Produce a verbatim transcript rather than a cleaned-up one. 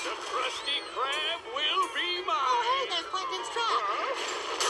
The Krusty Krab will be mine. Oh, hey, there's Plankton's truck. Huh?